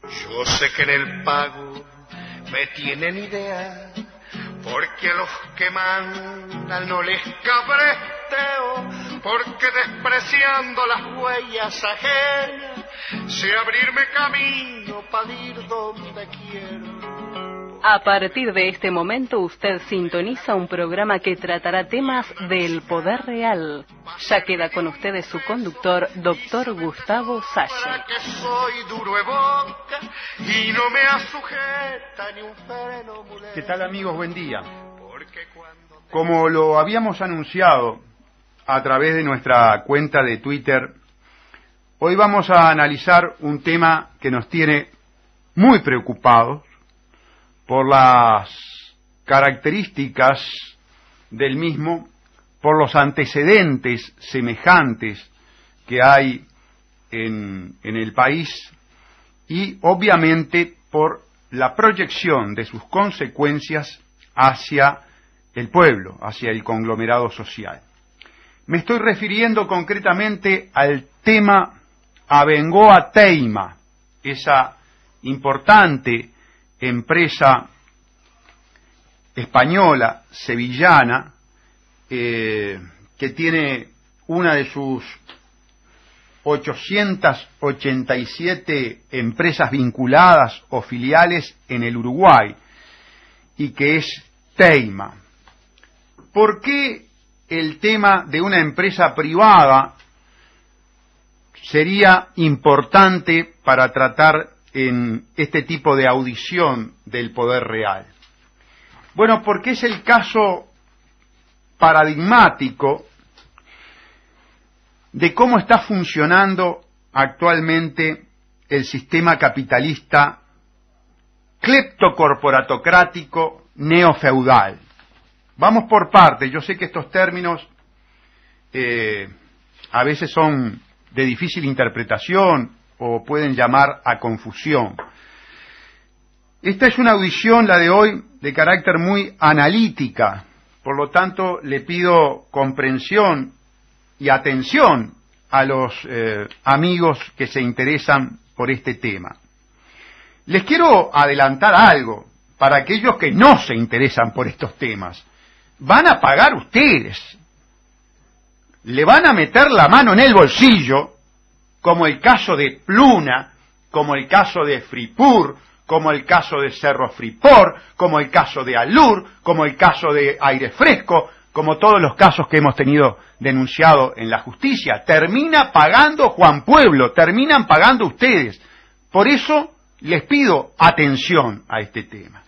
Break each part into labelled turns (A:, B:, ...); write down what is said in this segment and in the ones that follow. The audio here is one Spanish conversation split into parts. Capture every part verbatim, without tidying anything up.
A: Yo sé que en el pago me tienen idea, porque a los que mandan no les cabresteo, porque despreciando las huellas ajenas, sé abrirme camino para ir donde quiero.
B: A partir de este momento usted sintoniza un programa que tratará temas del poder real. Ya queda con ustedes su conductor, doctor Gustavo Salle.
A: Que soy duro de boca y no me asujeta ni un freno mulero.
C: ¿Qué tal, amigos? Buen día. Como lo habíamos anunciado a través de nuestra cuenta de Twitter, hoy vamos a analizar un tema que nos tiene muy preocupados por las características del mismo, por los antecedentes semejantes que hay en, en el país y obviamente por la proyección de sus consecuencias hacia el pueblo, hacia el conglomerado social. Me estoy refiriendo concretamente al tema Abengoa Teyma, esa importante empresa española, sevillana, eh, que tiene una de sus ochocientas ochenta y siete empresas vinculadas o filiales en el Uruguay, y que es Teyma. ¿Por qué el tema de una empresa privada sería importante para tratar en este tipo de audición del poder real? Bueno, porque es el caso paradigmático de cómo está funcionando actualmente el sistema capitalista cleptocorporatocrático neofeudal. Vamos por partes. Yo sé que estos términos eh, a veces son de difícil interpretación o pueden llamar a confusión. Esta es una audición, la de hoy, de carácter muy analítica, por lo tanto le pido comprensión y atención a los eh, amigos que se interesan por este tema. Les quiero adelantar algo para aquellos que no se interesan por estos temas. Van a pagar ustedes, le van a meter la mano en el bolsillo, como el caso de Pluna, como el caso de Fripur, como el caso de Cerro Fripor, como el caso de Alur, como el caso de Aire Fresco, como todos los casos que hemos tenido denunciado en la justicia. Termina pagando Juan Pueblo, terminan pagando ustedes. Por eso les pido atención a este tema.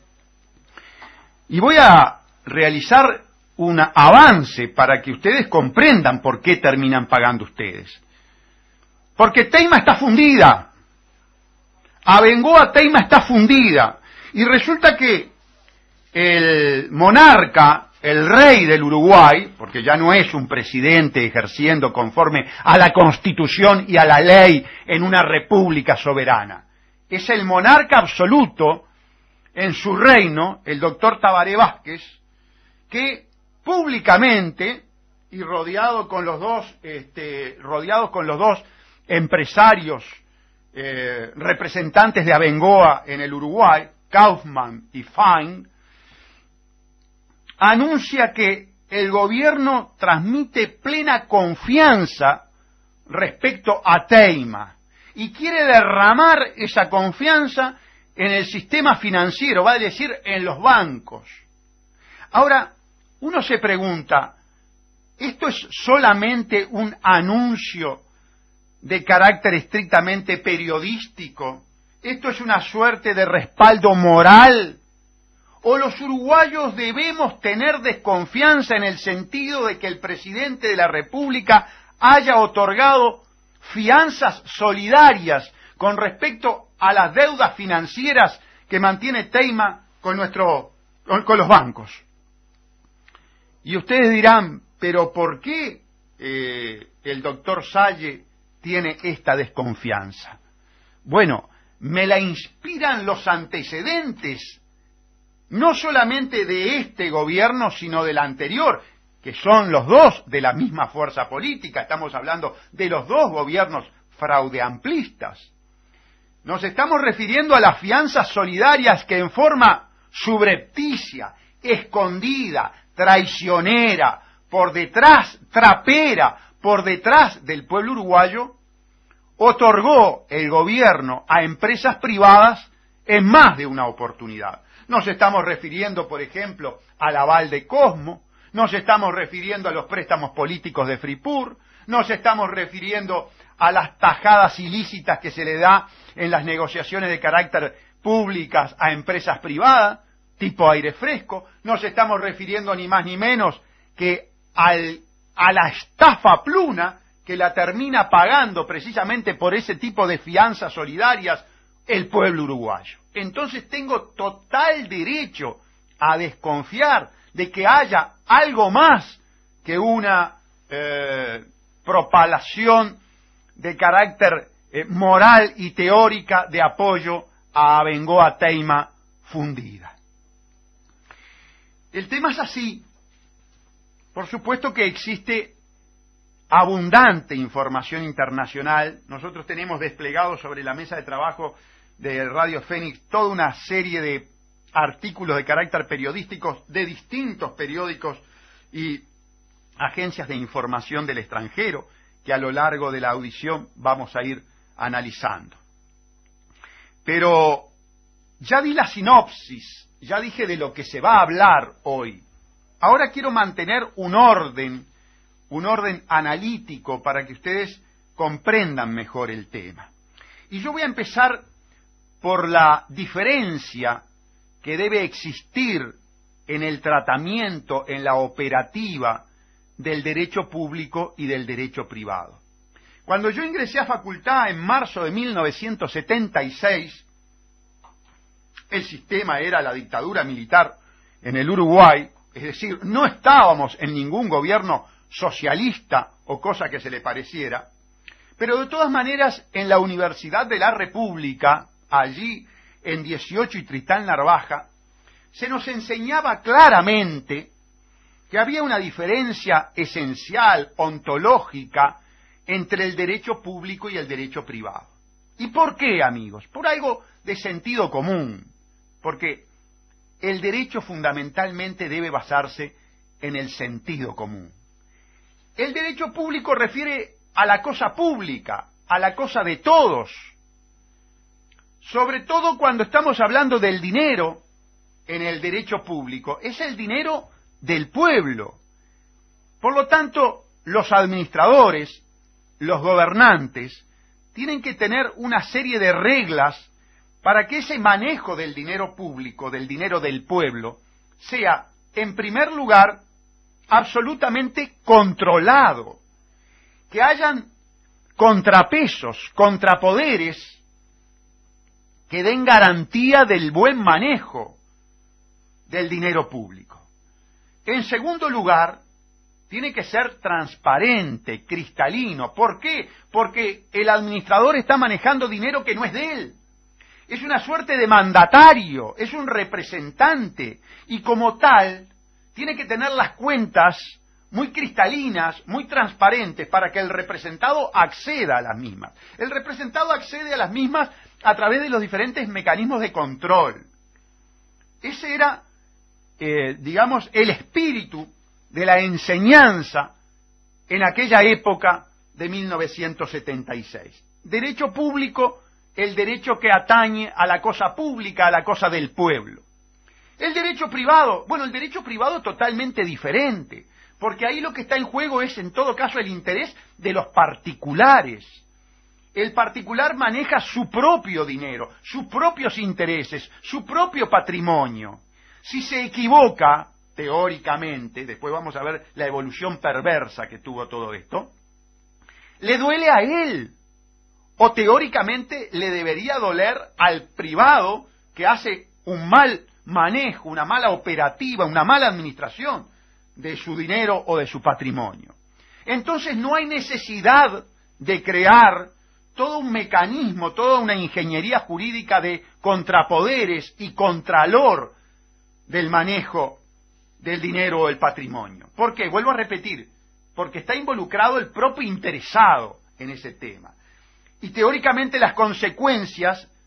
C: Y voy a realizar un avance para que ustedes comprendan por qué terminan pagando ustedes. Porque Teyma está fundida. Abengoa Teyma está fundida. Y resulta que el monarca, el rey del Uruguay, porque ya no es un presidente ejerciendo conforme a la Constitución y a la ley en una república soberana, es el monarca absoluto en su reino, el doctor Tabaré Vázquez, que públicamente y rodeado con los dos, este, rodeados con los dos empresarios eh, representantes de Abengoa en el Uruguay, Kaufman y Fein, anuncia que el gobierno transmite plena confianza respecto a Teyma y quiere derramar esa confianza en el sistema financiero, va a decir en los bancos. Ahora, uno se pregunta, ¿esto es solamente un anuncio de carácter estrictamente periodístico? ¿Esto es una suerte de respaldo moral? ¿O los uruguayos debemos tener desconfianza en el sentido de que el presidente de la República haya otorgado fianzas solidarias con respecto a las deudas financieras que mantiene Teyma con, nuestro, con, con los bancos? Y ustedes dirán, ¿pero por qué eh, el doctor Salle tiene esta desconfianza? Bueno, me la inspiran los antecedentes, no solamente de este gobierno, sino del anterior, que son los dos de la misma fuerza política. Estamos hablando de los dos gobiernos fraudeamplistas. Nos estamos refiriendo a las fianzas solidarias que en forma subrepticia, escondida, traicionera, por detrás, trapera, por detrás del pueblo uruguayo, otorgó el gobierno a empresas privadas en más de una oportunidad. Nos estamos refiriendo, por ejemplo, al aval de Cosmo, nos estamos refiriendo a los préstamos políticos de Fripur, nos estamos refiriendo a las tajadas ilícitas que se le da en las negociaciones de carácter públicas a empresas privadas, tipo Aire Fresco, nos estamos refiriendo ni más ni menos que al, a la estafa pluna que la termina pagando precisamente por ese tipo de fianzas solidarias el pueblo uruguayo. Entonces tengo total derecho a desconfiar de que haya algo más que una eh, propalación de carácter eh, moral y teórica de apoyo a Bengoa Teima fundida. El tema es así. Por supuesto que existe abundante información internacional. Nosotros tenemos desplegado sobre la mesa de trabajo de Radio Fénix toda una serie de artículos de carácter periodístico de distintos periódicos y agencias de información del extranjero que a lo largo de la audición vamos a ir analizando. Pero ya di la sinopsis, ya dije de lo que se va a hablar hoy. Ahora quiero mantener un orden, un orden analítico para que ustedes comprendan mejor el tema. Y yo voy a empezar por la diferencia que debe existir en el tratamiento, en la operativa del derecho público y del derecho privado. Cuando yo ingresé a facultad en marzo de mil novecientos setenta y seis, el sistema era la dictadura militar en el Uruguay, es decir, no estábamos en ningún gobierno socialista o cosa que se le pareciera, pero de todas maneras en la Universidad de la República, allí en dieciocho y Tristán Narvaja, se nos enseñaba claramente que había una diferencia esencial, ontológica, entre el derecho público y el derecho privado. ¿Y por qué, amigos? Por algo de sentido común, porque el derecho fundamentalmente debe basarse en el sentido común. El derecho público refiere a la cosa pública, a la cosa de todos, sobre todo cuando estamos hablando del dinero en el derecho público, es el dinero del pueblo. Por lo tanto, los administradores, los gobernantes, tienen que tener una serie de reglas para que ese manejo del dinero público, del dinero del pueblo, sea, en primer lugar, absolutamente controlado, que hayan contrapesos, contrapoderes que den garantía del buen manejo del dinero público. En segundo lugar, tiene que ser transparente, cristalino. ¿Por qué? Porque el administrador está manejando dinero que no es de él. Es una suerte de mandatario, es un representante, y como tal, tiene que tener las cuentas muy cristalinas, muy transparentes, para que el representado acceda a las mismas. El representado accede a las mismas a través de los diferentes mecanismos de control. Ese era, eh, digamos, el espíritu de la enseñanza en aquella época de mil novecientos setenta y seis. Derecho público, el derecho que atañe a la cosa pública, a la cosa del pueblo. El derecho privado, bueno, el derecho privado totalmente diferente, porque ahí lo que está en juego es, en todo caso, el interés de los particulares. El particular maneja su propio dinero, sus propios intereses, su propio patrimonio. Si se equivoca, teóricamente, después vamos a ver la evolución perversa que tuvo todo esto, le duele a él, o teóricamente le debería doler al privado que hace un mal manejo, una mala operativa, una mala administración de su dinero o de su patrimonio. Entonces no hay necesidad de crear todo un mecanismo, toda una ingeniería jurídica de contrapoderes y contralor del manejo del dinero o el patrimonio. ¿Por qué? Vuelvo a repetir, porque está involucrado el propio interesado en ese tema. Y teóricamente las consecuencias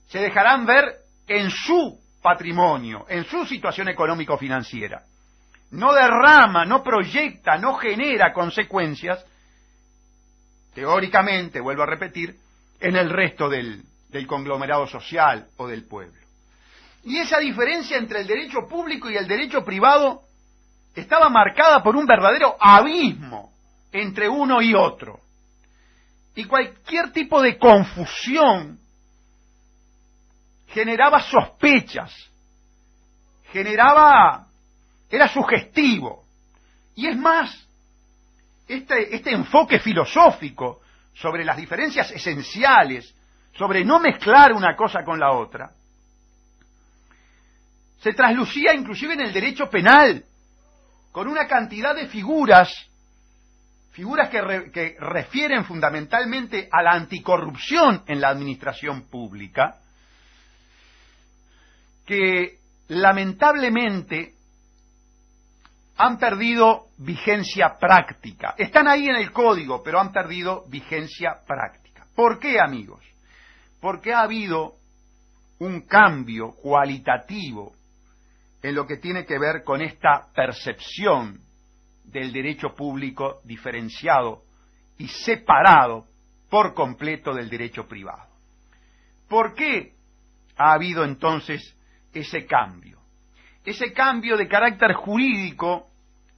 C: se dejarán ver en su patrimonio, en su situación económico-financiera. No derrama, no proyecta, no genera consecuencias, teóricamente, vuelvo a repetir, en el resto del, del conglomerado social o del pueblo. Y esa diferencia entre el derecho público y el derecho privado estaba marcada por un verdadero abismo entre uno y otro. Y cualquier tipo de confusión generaba sospechas, generaba, era sugestivo. Y es más, este, este enfoque filosófico sobre las diferencias esenciales, sobre no mezclar una cosa con la otra, se traslucía inclusive en el derecho penal, con una cantidad de figuras, figuras que, re, que refieren fundamentalmente a la anticorrupción en la administración pública, que lamentablemente han perdido vigencia práctica. Están ahí en el código, pero han perdido vigencia práctica. ¿Por qué, amigos? Porque ha habido un cambio cualitativo en lo que tiene que ver con esta percepción del derecho público diferenciado y separado por completo del derecho privado. ¿Por qué ha habido entonces ese cambio? Ese cambio de carácter jurídico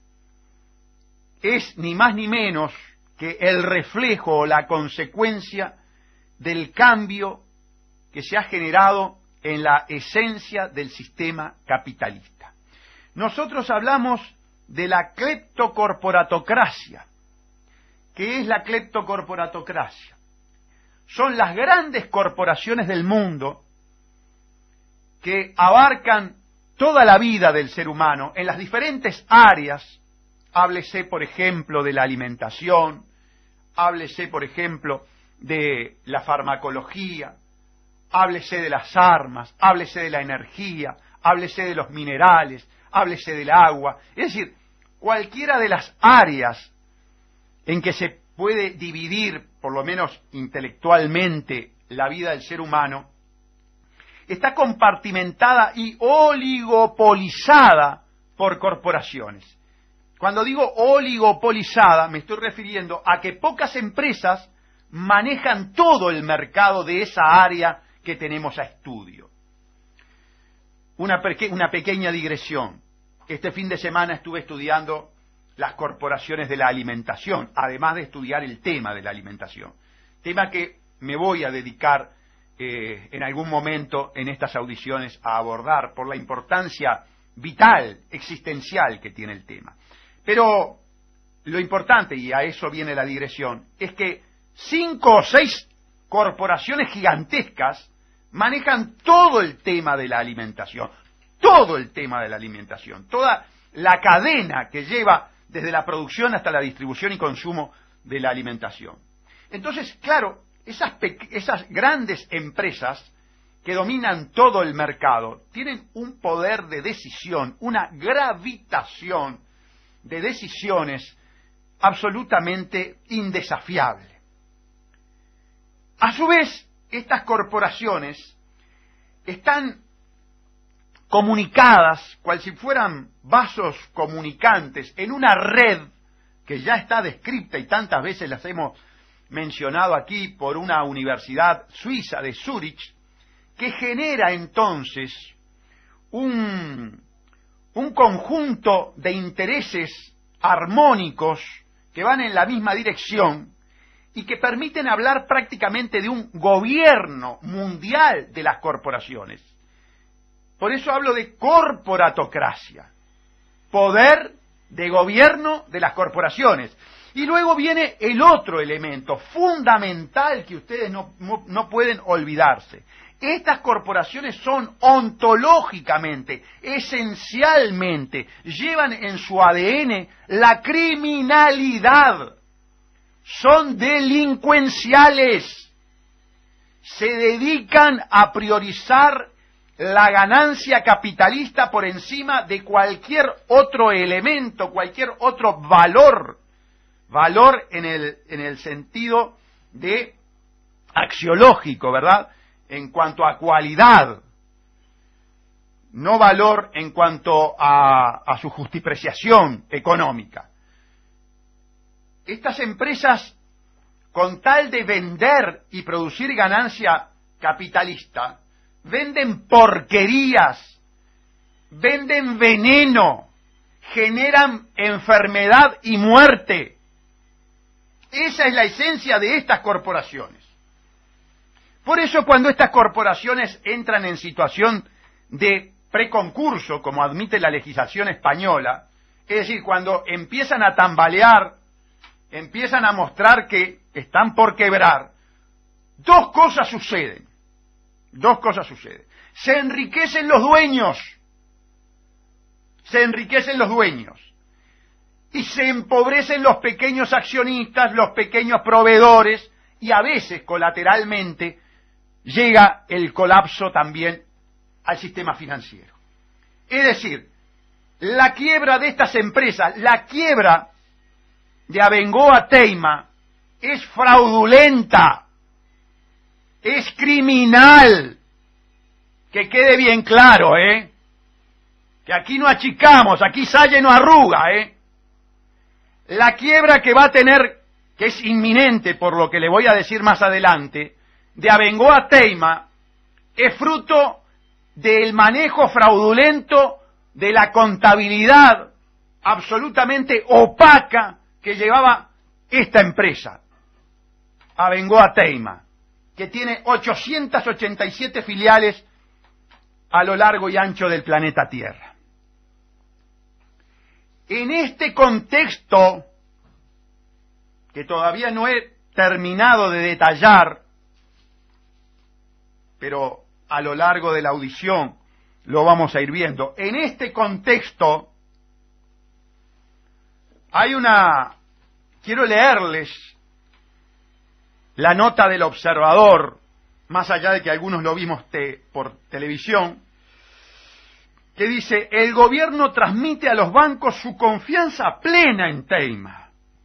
C: es ni más ni menos que el reflejo o la consecuencia del cambio que se ha generado en la esencia del sistema capitalista. Nosotros hablamos de la cleptocorporatocracia. ¿Qué es la cleptocorporatocracia? Son las grandes corporaciones del mundo que abarcan toda la vida del ser humano en las diferentes áreas. Háblese, por ejemplo, de la alimentación, háblese, por ejemplo, de la farmacología, háblese de las armas, háblese de la energía, háblese de los minerales, háblese del agua. Es decir, cualquiera de las áreas en que se puede dividir, por lo menos intelectualmente, la vida del ser humano, está compartimentada y oligopolizada por corporaciones. Cuando digo oligopolizada, me estoy refiriendo a que pocas empresas manejan todo el mercado de esa área que tenemos a estudio. Una, una pequeña digresión. Este fin de semana estuve estudiando las corporaciones de la alimentación, además de estudiar el tema de la alimentación. Tema que me voy a dedicar eh, en algún momento en estas audiciones a abordar por la importancia vital, existencial que tiene el tema. Pero lo importante, y a eso viene la digresión, es que cinco o seis corporaciones gigantescas manejan todo el tema de la alimentación, todo el tema de la alimentación, toda la cadena que lleva desde la producción hasta la distribución y consumo de la alimentación. Entonces, claro, esas, esas grandes empresas que dominan todo el mercado tienen un poder de decisión, una gravitación de decisiones absolutamente indesafiable. A su vez, estas corporaciones están comunicadas, cual si fueran vasos comunicantes, en una red que ya está descrita y tantas veces las hemos mencionado aquí por una universidad suiza de Zúrich, que genera entonces un, un conjunto de intereses armónicos que van en la misma dirección y que permiten hablar prácticamente de un gobierno mundial de las corporaciones. Por eso hablo de corporatocracia, poder de gobierno de las corporaciones. Y luego viene el otro elemento fundamental que ustedes no, no, no pueden olvidarse. Estas corporaciones son ontológicamente, esencialmente, llevan en su A D N la criminalidad. Son delincuenciales. Se dedican a priorizar la ganancia capitalista por encima de cualquier otro elemento, cualquier otro valor. Valor en el, en el sentido de axiológico, ¿verdad? en cuanto a cualidad, no valor en cuanto a, a su justipreciación económica. Estas empresas, con tal de vender y producir ganancia capitalista, venden porquerías, venden veneno, generan enfermedad y muerte. Esa es la esencia de estas corporaciones. Por eso cuando estas corporaciones entran en situación de preconcurso, como admite la legislación española, es decir, cuando empiezan a tambalear, empiezan a mostrar que están por quebrar, dos cosas suceden. Dos cosas suceden. Se enriquecen los dueños. Se enriquecen los dueños. Y se empobrecen los pequeños accionistas, los pequeños proveedores, y a veces, colateralmente, llega el colapso también al sistema financiero. Es decir, la quiebra de estas empresas, la quiebra de Abengoa Teyma, es fraudulenta, es criminal. Que quede bien claro, ¿eh? Que aquí no achicamos, aquí Salle no arruga, ¿eh? La quiebra que va a tener, que es inminente por lo que le voy a decir más adelante, de Abengoa Teyma, es fruto del manejo fraudulento de la contabilidad absolutamente opaca que llevaba esta empresa, Abengoa Teyma, que tiene ochocientas ochenta y siete filiales a lo largo y ancho del planeta Tierra. En este contexto, que todavía no he terminado de detallar, pero a lo largo de la audición lo vamos a ir viendo, en este contexto hay una... Quiero leerles la nota del Observador, más allá de que algunos lo vimos te, por televisión, que dice: el gobierno transmite a los bancos su confianza plena en Teyma.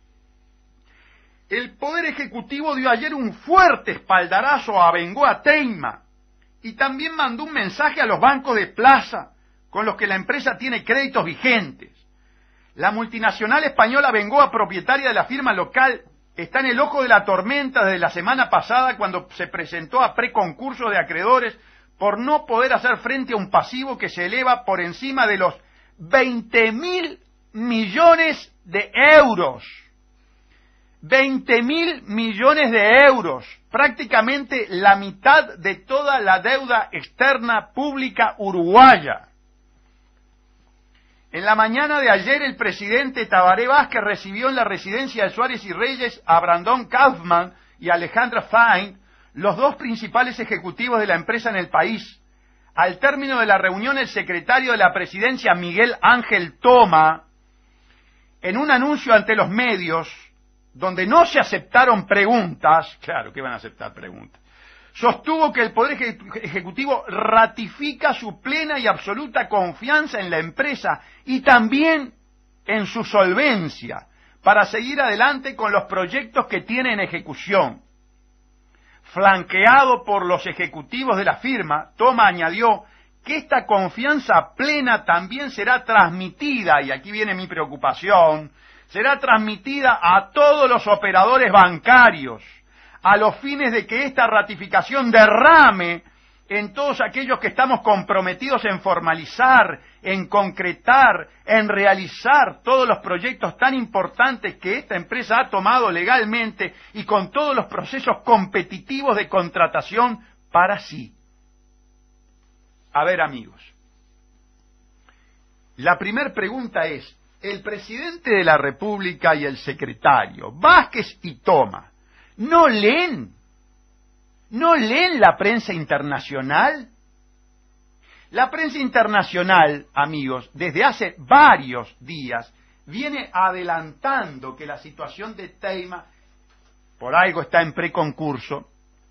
C: El Poder Ejecutivo dio ayer un fuerte espaldarazo a Abengoa Teyma y también mandó un mensaje a los bancos de plaza con los que la empresa tiene créditos vigentes. La multinacional española Abengoa, propietaria de la firma local, está en el ojo de la tormenta desde la semana pasada, cuando se presentó a preconcurso de acreedores por no poder hacer frente a un pasivo que se eleva por encima de los veinte mil millones de euros. veinte mil millones de euros, prácticamente la mitad de toda la deuda externa pública uruguaya. En la mañana de ayer, el presidente Tabaré Vázquez recibió en la residencia de Suárez y Reyes a Brandon Kaufman y Alejandra Fein, los dos principales ejecutivos de la empresa en el país. Al término de la reunión, el secretario de la presidencia, Miguel Ángel Toma, en un anuncio ante los medios, donde no se aceptaron preguntas, claro que van a aceptar preguntas, sostuvo que el Poder Ejecutivo ratifica su plena y absoluta confianza en la empresa y también en su solvencia para seguir adelante con los proyectos que tiene en ejecución. Flanqueado por los ejecutivos de la firma, Toma añadió que esta confianza plena también será transmitida, y aquí viene mi preocupación, será transmitida a todos los operadores bancarios, a los fines de que esta ratificación derrame en todos aquellos que estamos comprometidos en formalizar, en concretar, en realizar todos los proyectos tan importantes que esta empresa ha tomado legalmente y con todos los procesos competitivos de contratación para sí. A ver, amigos, la primera pregunta es: el presidente de la República y el secretario, Vázquez y Toma, ¿no leen? ¿No leen la prensa internacional? La prensa internacional, amigos, desde hace varios días, viene adelantando que la situación de Teyma, por algo está en preconcurso,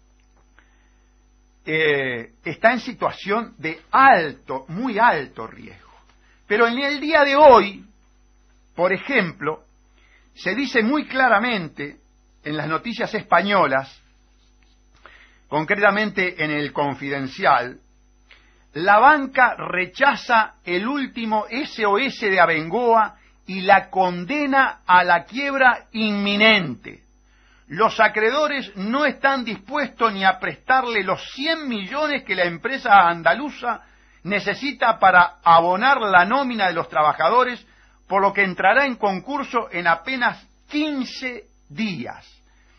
C: eh, está en situación de alto, muy alto riesgo. Pero en el día de hoy, por ejemplo, se dice muy claramente en las noticias españolas concretamente en el Confidencial, la banca rechaza el último S O S de Abengoa y la condena a la quiebra inminente. Los acreedores no están dispuestos ni a prestarle los cien millones que la empresa andaluza necesita para abonar la nómina de los trabajadores, por lo que entrará en concurso en apenas quince días.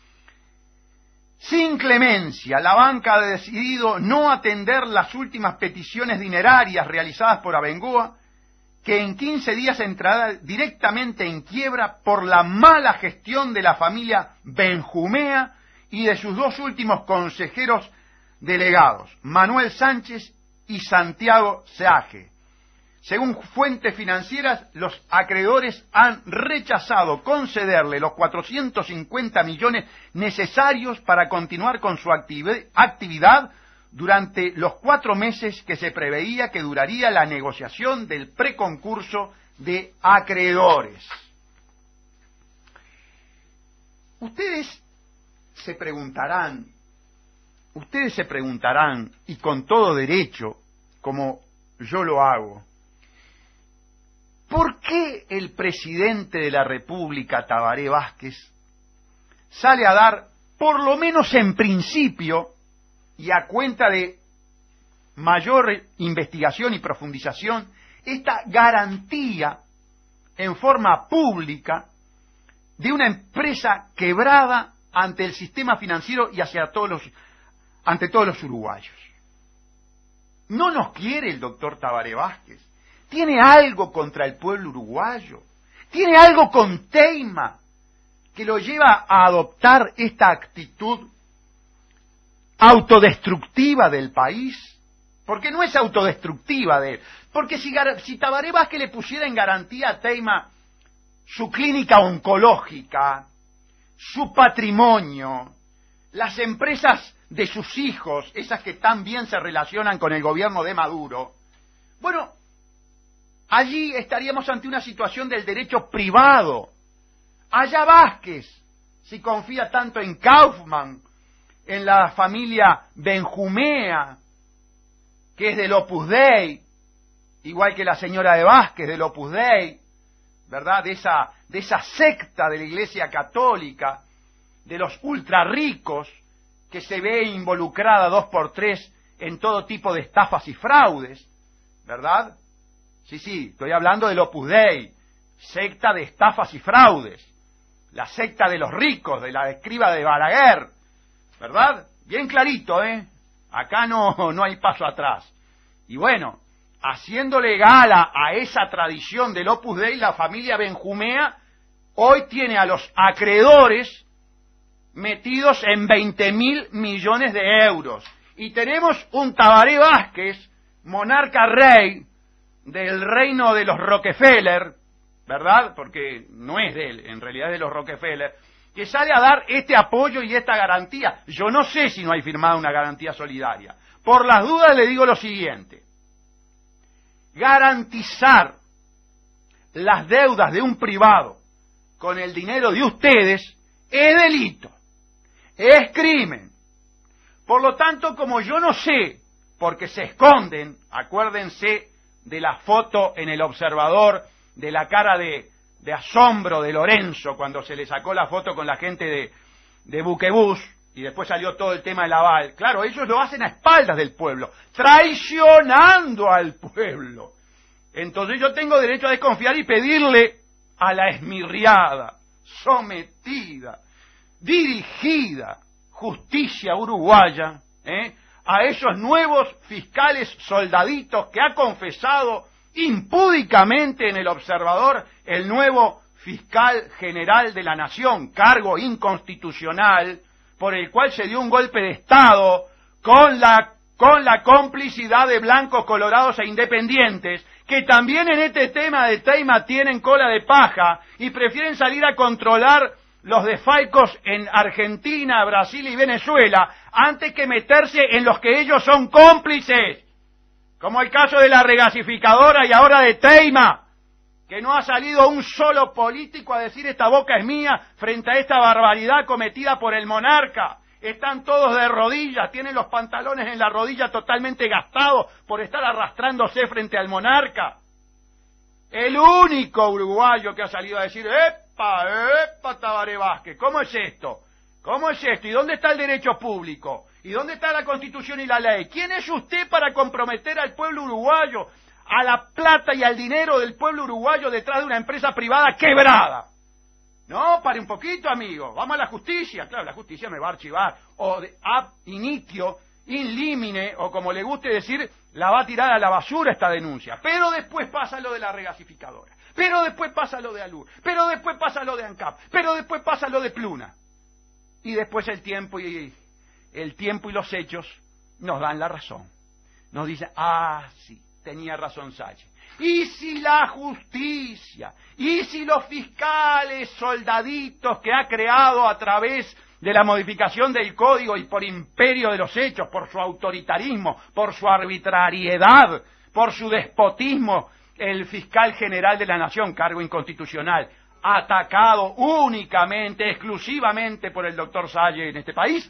C: Sin clemencia, la banca ha decidido no atender las últimas peticiones dinerarias realizadas por Abengoa, que en quince días entrará directamente en quiebra por la mala gestión de la familia Benjumea y de sus dos últimos consejeros delegados, Manuel Sánchez y Santiago Seaje. Según fuentes financieras, los acreedores han rechazado concederle los cuatrocientos cincuenta millones necesarios para continuar con su actividad durante los cuatro meses que se preveía que duraría la negociación del preconcurso de acreedores. Ustedes se preguntarán, ustedes se preguntarán, y con todo derecho, como yo lo hago, ¿por qué el presidente de la República, Tabaré Vázquez, sale a dar, por lo menos en principio, y a cuenta de mayor investigación y profundización, esta garantía en forma pública de una empresa quebrada ante el sistema financiero y hacia todos los, ante todos los uruguayos? ¿No nos quiere el doctor Tabaré Vázquez? ¿Tiene algo contra el pueblo uruguayo? ¿Tiene algo con Teima que lo lleva a adoptar esta actitud autodestructiva del país? Porque no es autodestructiva de él. Porque si, si Tabaré Vázquez le pusiera en garantía a Teima su clínica oncológica, su patrimonio, las empresas de sus hijos, esas que tan bien se relacionan con el gobierno de Maduro, bueno, allí estaríamos ante una situación del derecho privado. Allá Vázquez, si confía tanto en Kaufman, en la familia Benjumea, que es del Opus Dei, igual que la señora de Vázquez del Opus Dei, ¿verdad? De esa, de esa secta de la Iglesia Católica, de los ultra ricos, que se ve involucrada dos por tres en todo tipo de estafas y fraudes, ¿verdad? Sí, sí, estoy hablando del Opus Dei, secta de estafas y fraudes, la secta de los ricos, de la escriba de Balaguer, ¿verdad? Bien clarito, ¿eh? Acá no, no hay paso atrás. Y bueno, haciéndole gala a esa tradición del Opus Dei, la familia Benjumea hoy tiene a los acreedores metidos en veinte mil millones de euros. Y tenemos un Tabaré Vázquez, monarca rey del reino de los Rockefeller, ¿verdad? Porque no es de él, en realidad es de los Rockefeller, que sale a dar este apoyo y esta garantía. Yo no sé si no hay firmada una garantía solidaria. Por las dudas le digo lo siguiente: garantizar las deudas de un privado con el dinero de ustedes es delito, es crimen. Por lo tanto, como yo no sé, porque se esconden, acuérdense de la foto en El Observador, de la cara de, de asombro de Lorenzo cuando se le sacó la foto con la gente de, de Buquebús, y después salió todo el tema del aval. Claro, ellos lo hacen a espaldas del pueblo, traicionando al pueblo. Entonces yo tengo derecho a desconfiar y pedirle a la esmirriada, sometida, dirigida justicia uruguaya, ¿eh? a esos nuevos fiscales soldaditos que ha confesado impúdicamente en El Observador el nuevo fiscal general de la Nación, cargo inconstitucional, por el cual se dio un golpe de Estado con la, con la complicidad de blancos, colorados e independientes, que también en este tema de Teima tienen cola de paja y prefieren salir a controlar los desfalcos en Argentina, Brasil y Venezuela, antes que meterse en los que ellos son cómplices, como el caso de la regasificadora y ahora de Teima, que no ha salido un solo político a decir esta boca es mía frente a esta barbaridad cometida por el monarca, están todos de rodillas, tienen los pantalones en la rodilla totalmente gastados por estar arrastrándose frente al monarca. El único uruguayo que ha salido a decir, ¡epa, epa, Tabaré Vázquez! ¿Cómo es esto? ¿Cómo es esto? ¿Y dónde está el derecho público? ¿Y dónde está la Constitución y la ley? ¿Quién es usted para comprometer al pueblo uruguayo, a la plata y al dinero del pueblo uruguayo detrás de una empresa privada quebrada? No, pare un poquito, amigo. Vamos a la justicia. Claro, la justicia me va a archivar. O de ab initio, in limine, o como le guste decir, la va a tirar a la basura esta denuncia. Pero después pasa lo de la regasificadora. Pero después pasa lo de Alur. Pero después pasa lo de ANCAP. Pero después pasa lo de Pluna. Y después el tiempo y el tiempo y los hechos nos dan la razón. Nos dicen, ah, sí, tenía razón Sánchez. ¿Y si la justicia? ¿Y si los fiscales soldaditos que ha creado a través de la modificación del código y por imperio de los hechos, por su autoritarismo, por su arbitrariedad, por su despotismo, el fiscal general de la Nación, cargo inconstitucional, atacado únicamente, exclusivamente por el doctor Salle en este país,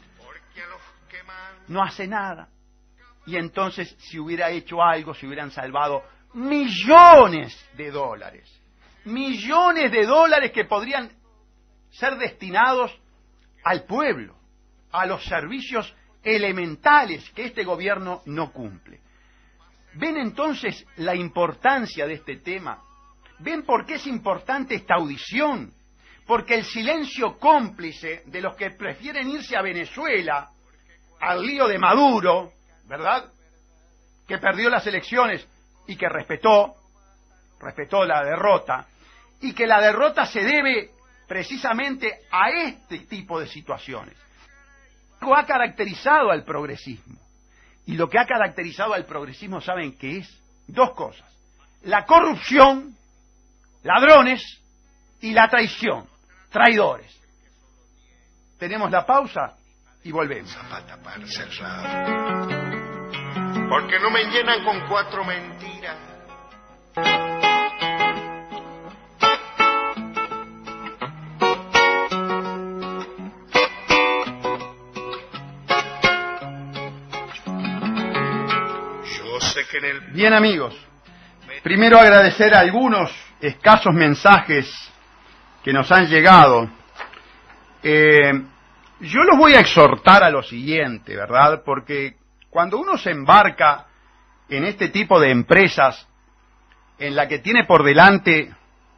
C: no hace nada? Y entonces, si hubiera hecho algo, se hubieran salvado millones de dólares. Millones de dólares que podrían ser destinados al pueblo, a los servicios elementales que este gobierno no cumple. ¿Ven entonces la importancia de este tema? ¿Ven por qué es importante esta audición? Porque el silencio cómplice de los que prefieren irse a Venezuela, al lío de Maduro, ¿verdad?, que perdió las elecciones y que respetó, respetó la derrota, y que la derrota se debe precisamente a este tipo de situaciones. Lo ha caracterizado al progresismo, y lo que ha caracterizado al progresismo, ¿saben qué es? Dos cosas: la corrupción, ladrones, y la traición, traidores. Tenemos la pausa y volvemos.
A: Zapata para cerrado, porque no me llenan con cuatro mentiras. Yo sé que en el...
C: Bien, amigos, primero agradecer a algunos escasos mensajes que nos han llegado. Eh, yo los voy a exhortar a lo siguiente, ¿verdad? Porque cuando uno se embarca en este tipo de empresas, en la que tiene por delante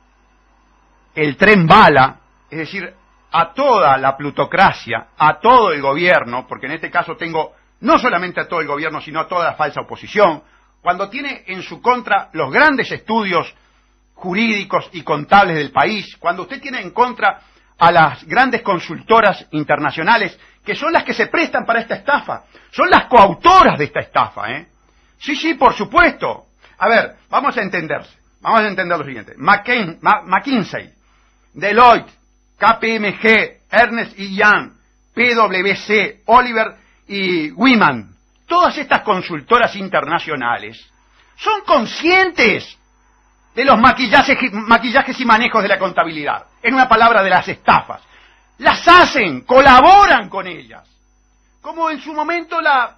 C: el tren bala, es decir, a toda la plutocracia, a todo el gobierno, porque en este caso tengo no solamente a todo el gobierno, sino a toda la falsa oposición, cuando tiene en su contra los grandes estudios jurídicos y contables del país, cuando usted tiene en contra a las grandes consultoras internacionales, que son las que se prestan para esta estafa, son las coautoras de esta estafa, ¿eh? Sí, sí, por supuesto. A ver, vamos a entenderse, vamos a entender lo siguiente. McKin- Ma- McKinsey, Deloitte, K P M G, Ernst y Young, P W C, Oliver y Wyman, todas estas consultoras internacionales son conscientes de los maquillajes, maquillajes y manejos de la contabilidad, en una palabra, de las estafas. Las hacen, colaboran con ellas. Como en su momento la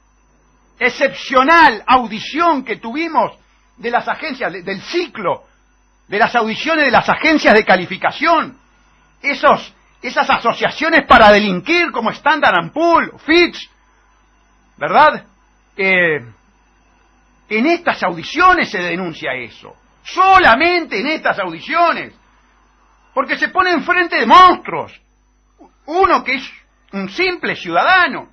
C: excepcional audición que tuvimos de las agencias, del ciclo, de las audiciones de las agencias de calificación, esos, esas asociaciones para delinquir como Standard and Poor's, Fitch, ¿verdad? Eh, en estas audiciones se denuncia eso. Solamente en estas audiciones. Porque se pone enfrente de monstruos. Uno que es un simple ciudadano.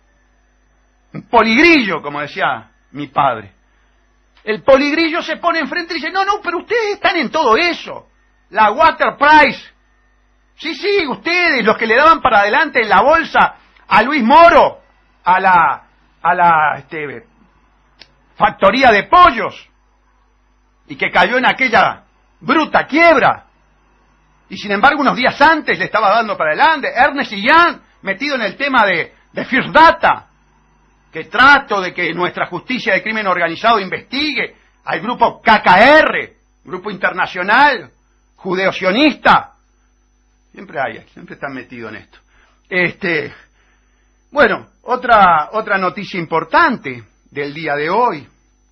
C: Un poligrillo, como decía mi padre. El poligrillo se pone enfrente y dice, no, no, pero ustedes están en todo eso. La Water Price. Sí, sí, ustedes, los que le daban para adelante en la bolsa a Luis Moro, a la, a la este, factoría de pollos, y que cayó en aquella bruta quiebra, y sin embargo unos días antes le estaba dando para adelante. Ernst y Young, metido en el tema de, de First Data, que trato de que nuestra justicia de crimen organizado investigue al grupo K K R, grupo internacional, judeo-sionista. Siempre hay, siempre están metidos en esto. Este, Bueno, otra, otra noticia importante del día de hoy.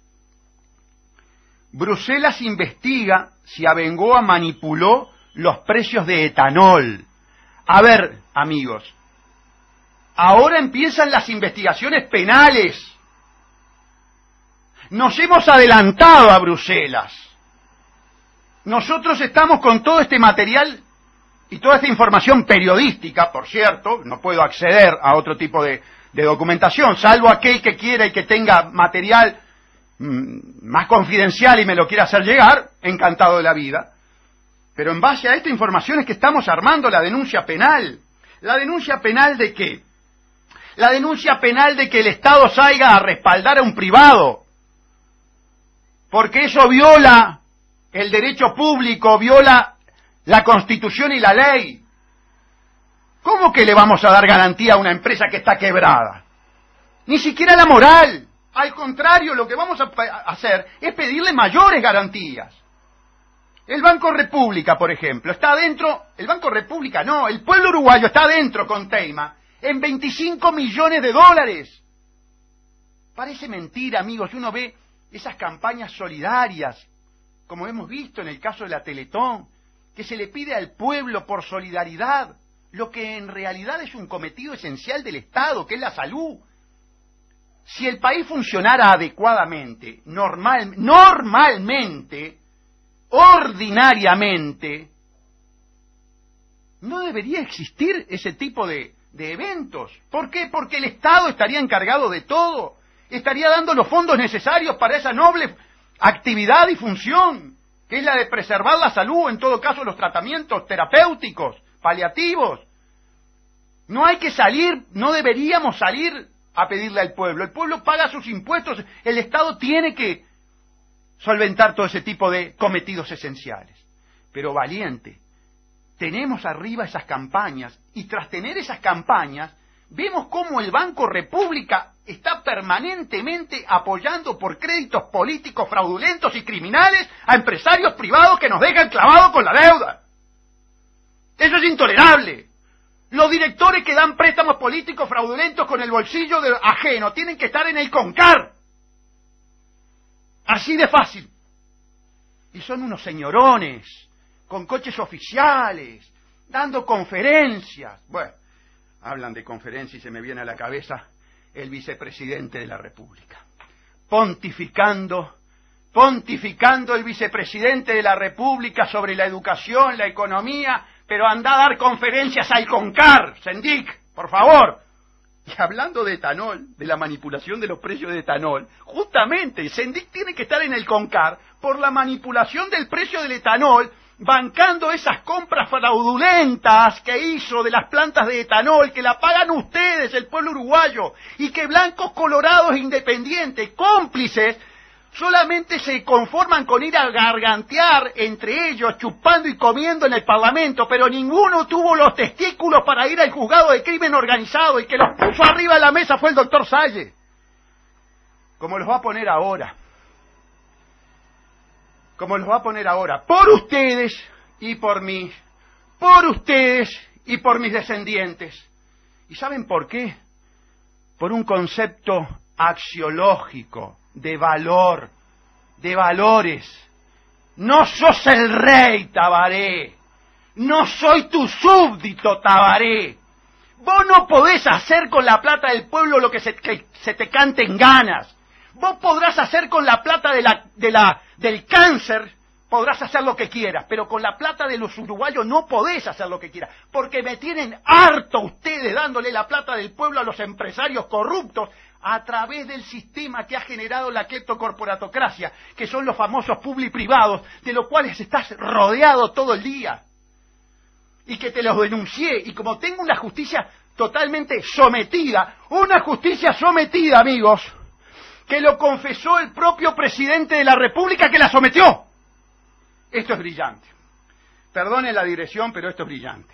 C: Bruselas investiga si Abengoa manipuló los precios de etanol. A ver, amigos, ahora empiezan las investigaciones penales. Nos hemos adelantado a Bruselas. Nosotros estamos con todo este material y toda esta información periodística, por cierto, no puedo acceder a otro tipo de, de documentación, salvo aquel que quiera y que tenga material mmm, más confidencial y me lo quiera hacer llegar, encantado de la vida. Pero en base a esta información es que estamos armando la denuncia penal. ¿La denuncia penal de qué? La denuncia penal de que el Estado salga a respaldar a un privado. Porque eso viola el derecho público, viola la Constitución y la ley. ¿Cómo que le vamos a dar garantía a una empresa que está quebrada? Ni siquiera la moral. Al contrario, lo que vamos a hacer es pedirle mayores garantías. El Banco República, por ejemplo, está adentro, el Banco República no, el pueblo uruguayo está adentro con Teima en veinticinco millones de dólares. Parece mentira, amigos, uno ve esas campañas solidarias, como hemos visto en el caso de la Teletón, que se le pide al pueblo por solidaridad, lo que en realidad es un cometido esencial del Estado, que es la salud. Si el país funcionara adecuadamente, normal, normalmente, ordinariamente, no debería existir ese tipo de, de eventos. ¿Por qué? Porque el Estado estaría encargado de todo, estaría dando los fondos necesarios para esa noble actividad y función, que es la de preservar la salud, en todo caso los tratamientos terapéuticos, paliativos. No hay que salir, no deberíamos salir a pedirle al pueblo. El pueblo paga sus impuestos, el Estado tiene que solventar todo ese tipo de cometidos esenciales. Pero valiente, tenemos arriba esas campañas, y tras tener esas campañas, vemos cómo el Banco República está permanentemente apoyando por créditos políticos fraudulentos y criminales a empresarios privados que nos dejan clavados con la deuda. Eso es intolerable. Los directores que dan préstamos políticos fraudulentos con el bolsillo de ajeno tienen que estar en el CONCAR. Así de fácil. Y son unos señorones, con coches oficiales, dando conferencias. Bueno, hablan de conferencias y se me viene a la cabeza el vicepresidente de la República. Pontificando, pontificando el vicepresidente de la República sobre la educación, la economía, pero anda a dar conferencias al CONCAR, Sendic, por favor. Y hablando de etanol, de la manipulación de los precios de etanol, justamente Sendic tiene que estar en el CONCAR por la manipulación del precio del etanol, bancando esas compras fraudulentas que hizo de las plantas de etanol, que la pagan ustedes, el pueblo uruguayo, y que blancos, colorados e independientes, cómplices, solamente se conforman con ir a gargantear entre ellos, chupando y comiendo en el Parlamento, pero ninguno tuvo los testículos para ir al juzgado de crimen organizado, y que los puso arriba de la mesa fue el doctor Salle, como los va a poner ahora. Como los va a poner ahora, por ustedes y por mí, por ustedes y por mis descendientes. ¿Y saben por qué? Por un concepto axiológico, de valor, de valores. No sos el rey, Tabaré, no soy tu súbdito, Tabaré. Vos no podés hacer con la plata del pueblo lo que se, que se te cante en ganas. Vos podrás hacer con la plata de la, de la, del cáncer, podrás hacer lo que quieras, pero con la plata de los uruguayos no podés hacer lo que quieras, porque me tienen harto ustedes dándole la plata del pueblo a los empresarios corruptos a través del sistema que ha generado la cleptocorporatocracia, que son los famosos publi-privados, de los cuales estás rodeado todo el día, y que te los denuncié, y como tengo una justicia totalmente sometida, una justicia sometida, amigos, que lo confesó el propio presidente de la República que la sometió. Esto es brillante. Perdone la dirección, pero esto es brillante.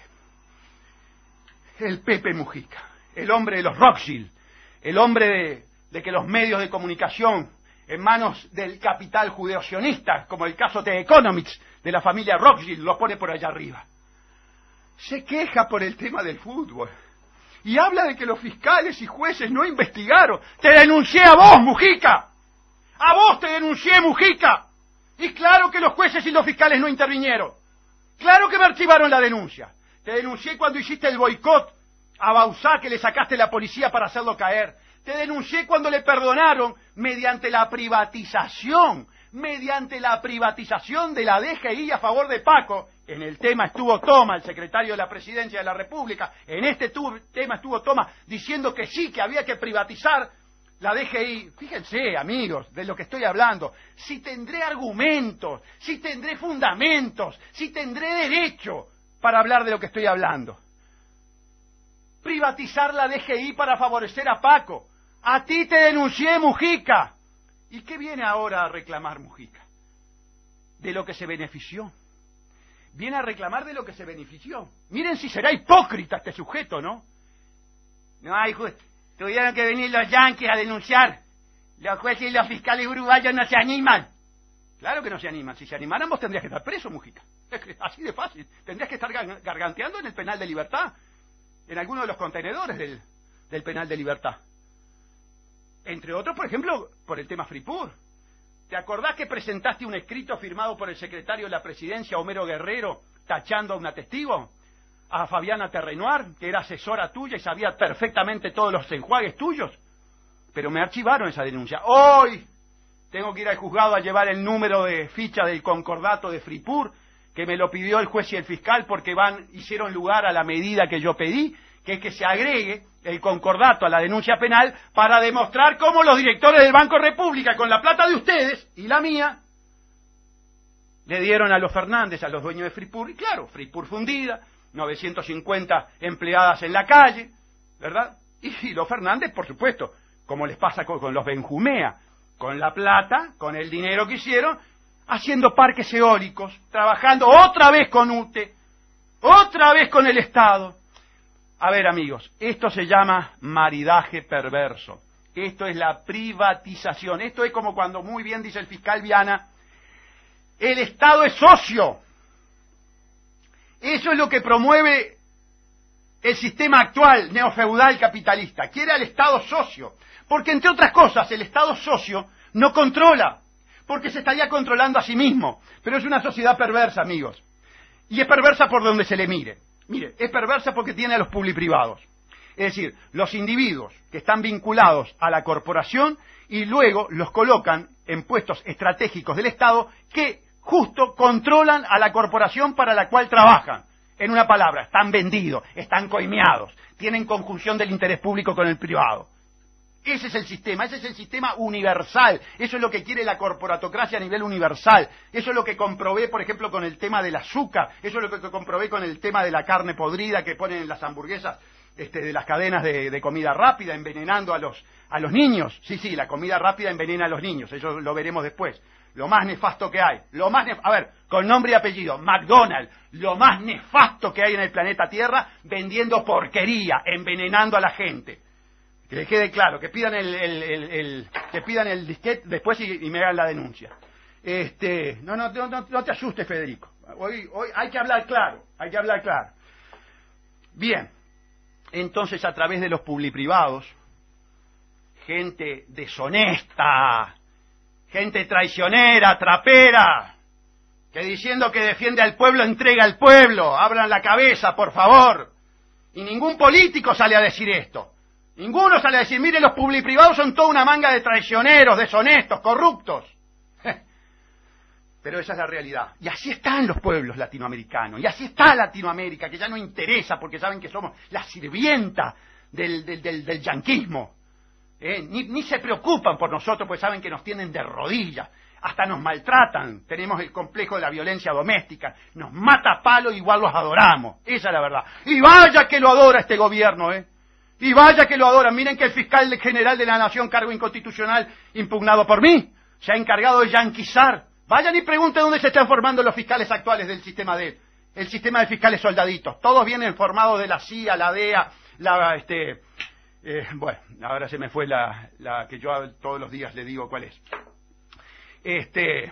C: El Pepe Mujica, el hombre de los Rothschild, el hombre de, de que los medios de comunicación en manos del capital judeosionista, como el caso de Economics, de la familia Rothschild, lo pone por allá arriba. Se queja por el tema del fútbol. y habla de que los fiscales y jueces no investigaron. Te denuncié a vos, Mujica. A vos te denuncié, Mujica. Y claro que los jueces y los fiscales no intervinieron. Claro que me archivaron la denuncia. Te denuncié cuando hiciste el boicot a Bauzá, que le sacaste la policía para hacerlo caer. Te denuncié cuando le perdonaron mediante la privatización, mediante la privatización de la D G I a favor de Paco. En el tema estuvo Toma, el secretario de la Presidencia de la República. En este tu, tema estuvo Toma diciendo que sí, que había que privatizar la D G I. Fíjense, amigos, de lo que estoy hablando. Si tendré argumentos, si tendré fundamentos, si tendré derecho para hablar de lo que estoy hablando. Privatizar la D G I para favorecer a Paco. A ti te denuncié, Mujica. ¿Y qué viene ahora a reclamar Mujica? De lo que se benefició. Viene a reclamar de lo que se benefició. Miren si será hipócrita este sujeto, ¿no? No hay juez. Tuvieron que venir los yanquis a denunciar. Los jueces y los fiscales uruguayos no se animan. Claro que no se animan. Si se animaran, vos tendrías que estar preso, Mujica. Así de fácil. Tendrías que estar garganteando en el penal de Libertad. En alguno de los contenedores del, del penal de Libertad. Entre otros, por ejemplo, por el tema Fripur. ¿Te acordás que presentaste un escrito firmado por el secretario de la Presidencia, Homero Guerrero, tachando a una testigo? A Fabiana Terrenoir, que era asesora tuya y sabía perfectamente todos los enjuagues tuyos. Pero me archivaron esa denuncia. Hoy tengo que ir al juzgado a llevar el número de ficha del concordato de Fripur, que me lo pidió el juez y el fiscal porque van hicieron lugar a la medida que yo pedí, que es que se agregue el concordato a la denuncia penal para demostrar cómo los directores del Banco República, con la plata de ustedes y la mía, le dieron a los Fernández, a los dueños de Fripur, y claro, Fripur fundida, novecientas cincuenta empleadas en la calle, ¿verdad? Y, y los Fernández, por supuesto, como les pasa con, con los Benjumea, con la plata, con el dinero que hicieron, haciendo parques eólicos, trabajando otra vez con U T E, otra vez con el Estado. A ver, amigos, esto se llama maridaje perverso. Esto es la privatización. Esto es como cuando muy bien dice el fiscal Viana, el Estado es socio. Eso es lo que promueve el sistema actual neofeudal capitalista. Quiere al Estado socio. Porque, entre otras cosas, el Estado socio no controla. Porque se estaría controlando a sí mismo. Pero es una sociedad perversa, amigos. Y es perversa por donde se le mire. Mire, es perversa porque tiene a los publiprivados. Es decir, los individuos que están vinculados a la corporación y luego los colocan en puestos estratégicos del Estado que justo controlan a la corporación para la cual trabajan. En una palabra, están vendidos, están coimeados, tienen conjunción del interés público con el privado. Ese es el sistema, ese es el sistema universal, eso es lo que quiere la corporatocracia a nivel universal, eso es lo que comprobé, por ejemplo, con el tema del azúcar, eso es lo que comprobé con el tema de la carne podrida que ponen en las hamburguesas este, de las cadenas de, de comida rápida, envenenando a los, a los niños. Sí, sí, la comida rápida envenena a los niños, eso lo veremos después. Lo más nefasto que hay, lo más nef- a ver, con nombre y apellido, McDonald's, lo más nefasto que hay en el planeta Tierra, vendiendo porquería, envenenando a la gente. Que les quede claro, que pidan el, el, el, el que pidan el disquete después y, y me hagan la denuncia. Este, no, no, no, no te asustes, Federico. Hoy, hoy hay que hablar claro, hay que hablar claro. Bien, entonces a través de los publiprivados, gente deshonesta, gente traicionera, trapera, que diciendo que defiende al pueblo entrega al pueblo, abran la cabeza, por favor. Y ningún político sale a decir esto. Ninguno sale a decir, mire, los publiprivados son toda una manga de traicioneros, deshonestos, corruptos. Pero esa es la realidad. Y así están los pueblos latinoamericanos. Y así está Latinoamérica, que ya no interesa porque saben que somos la sirvienta del, del, del, del yanquismo. ¿Eh? Ni, ni se preocupan por nosotros porque saben que nos tienen de rodillas. Hasta nos maltratan. Tenemos el complejo de la violencia doméstica. Nos mata a palo, igual los adoramos. Esa es la verdad. Y vaya que lo adora este gobierno, ¿eh? Y vaya que lo adoran. Miren que el fiscal general de la Nación, cargo inconstitucional impugnado por mí, se ha encargado de yanquizar. Vayan y pregunten dónde se están formando los fiscales actuales del sistema de él. El sistema de fiscales soldaditos. Todos vienen formados de la C I A, la D E A, la, este, eh, bueno, ahora se me fue la, la que yo todos los días le digo cuál es. Este,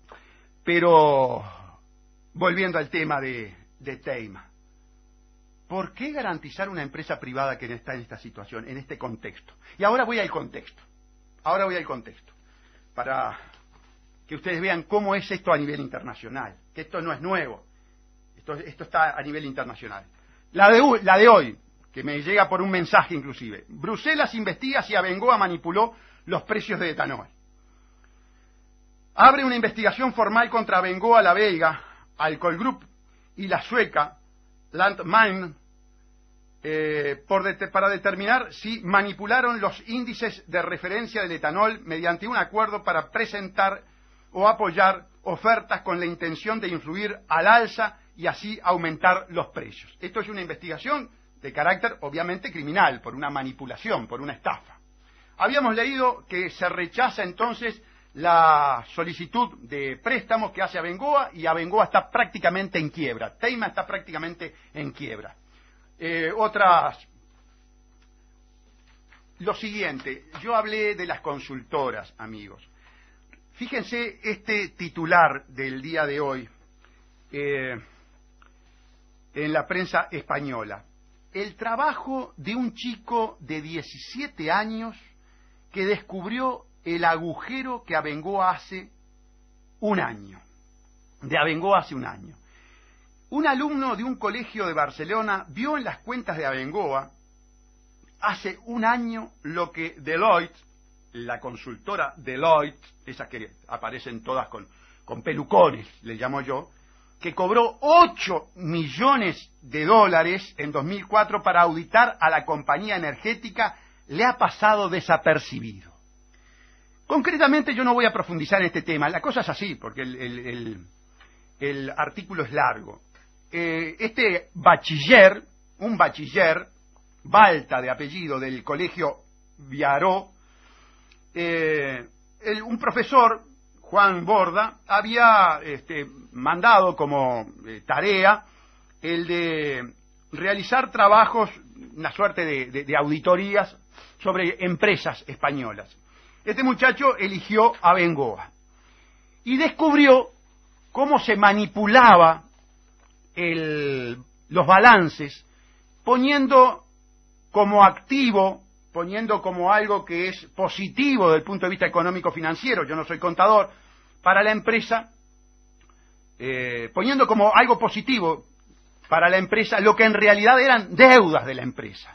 C: pero, volviendo al tema de, de Teima. ¿por qué garantizar una empresa privada que está en esta situación, en este contexto? Y ahora voy al contexto. Ahora voy al contexto. Para que ustedes vean cómo es esto a nivel internacional. Que esto no es nuevo. Esto, esto está a nivel internacional. La de, la de hoy, que me llega por un mensaje inclusive. Bruselas investiga si Abengoa manipuló los precios de etanol. Abre una investigación formal contra Abengoa, la belga, Alcohol Group y la sueca Landmine eh, por det para determinar si manipularon los índices de referencia del etanol mediante un acuerdo para presentar o apoyar ofertas con la intención de influir al alza y así aumentar los precios. Esto es una investigación de carácter obviamente criminal, por una manipulación, por una estafa. Habíamos leído que se rechaza entonces la solicitud de préstamos que hace Abengoa y Abengoa está prácticamente en quiebra. Teima está prácticamente en quiebra. Eh, otras. Lo siguiente, yo hablé de las consultoras, amigos. Fíjense este titular del día de hoy eh, en la prensa española. El trabajo de un chico de diecisiete años que descubrió el agujero que Abengoa hace un año. De Abengoa hace un año. Un alumno de un colegio de Barcelona vio en las cuentas de Abengoa hace un año lo que Deloitte, la consultora Deloitte, esas que aparecen todas con, con pelucones, le llamo yo, que cobró ocho millones de dólares en dos mil cuatro para auditar a la compañía energética, le ha pasado desapercibido. Concretamente yo no voy a profundizar en este tema, la cosa es así, porque el, el, el, el artículo es largo. Eh, este bachiller, un bachiller, Balta de apellido, del colegio Viaró, eh, el, un profesor, Juan Borda, había este, mandado como eh, tarea el de realizar trabajos, una suerte de, de, de auditorías sobre empresas españolas. Este muchacho eligió Abengoa y descubrió cómo se manipulaba el, los balances, poniendo como activo, poniendo como algo que es positivo desde el punto de vista económico-financiero, yo no soy contador, para la empresa, eh, poniendo como algo positivo para la empresa lo que en realidad eran deudas de la empresa.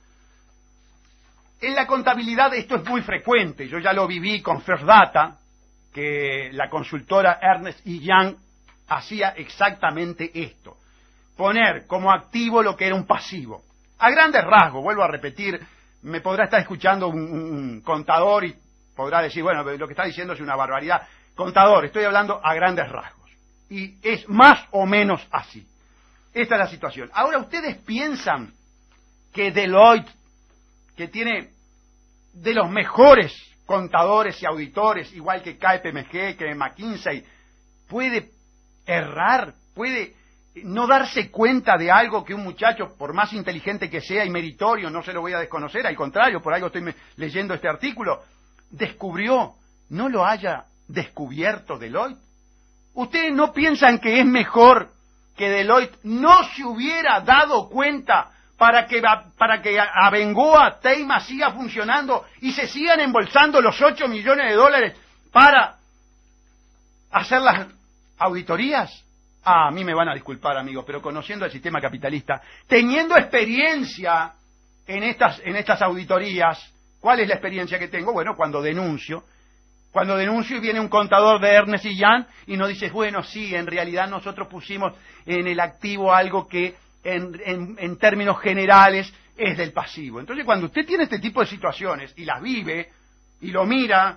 C: En la contabilidad esto es muy frecuente, yo ya lo viví con First Data, que la consultora Ernst y Young hacía exactamente esto, poner como activo lo que era un pasivo. A grandes rasgos, vuelvo a repetir, me podrá estar escuchando un, un contador y podrá decir, bueno, lo que está diciendo es una barbaridad. Contador, estoy hablando a grandes rasgos. Y es más o menos así. Esta es la situación. Ahora, ¿ustedes piensan que Deloitte, que tiene de los mejores contadores y auditores, igual que K P M G, que McKinsey, puede errar, puede no darse cuenta de algo que un muchacho, por más inteligente que sea y meritorio, no se lo voy a desconocer, al contrario, por algo estoy leyendo este artículo, descubrió, no lo haya descubierto Deloitte? ¿Ustedes no piensan que es mejor que Deloitte no se hubiera dado cuenta para que, para que Abengoa, Teima siga funcionando y se sigan embolsando los ocho millones de dólares para hacer las auditorías? Ah, a mí me van a disculpar, amigos, pero conociendo el sistema capitalista, teniendo experiencia en estas, en estas auditorías, ¿cuál es la experiencia que tengo? Bueno, cuando denuncio, cuando denuncio y viene un contador de Ernst y Young y nos dice, bueno, sí, en realidad nosotros pusimos en el activo algo que en, en, en términos generales es del pasivo. Entonces, cuando usted tiene este tipo de situaciones y las vive y lo mira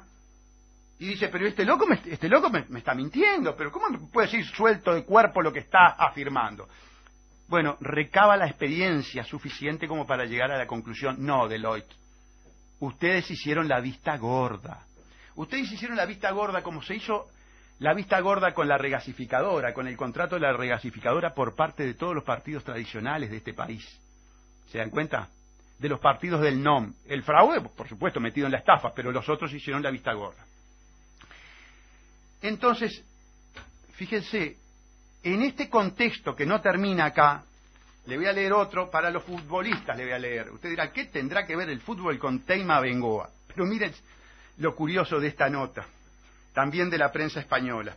C: y dice, pero este loco me, este loco me, me está mintiendo, pero ¿cómo me puede decir suelto de cuerpo lo que está afirmando? Bueno, recaba la experiencia suficiente como para llegar a la conclusión, no, Deloitte, ustedes hicieron la vista gorda. Ustedes hicieron la vista gorda como se hizo la vista gorda con la regasificadora, con el contrato de la regasificadora por parte de todos los partidos tradicionales de este país. ¿Se dan cuenta? De los partidos del N O M. El fraude, por supuesto, metido en la estafa, pero los otros hicieron la vista gorda. Entonces, fíjense, en este contexto que no termina acá, Le voy a leer otro, para los futbolistas le voy a leer. Usted dirá, ¿qué tendrá que ver el fútbol con Teima Bengoa? Pero miren lo curioso de esta nota, también de la prensa española.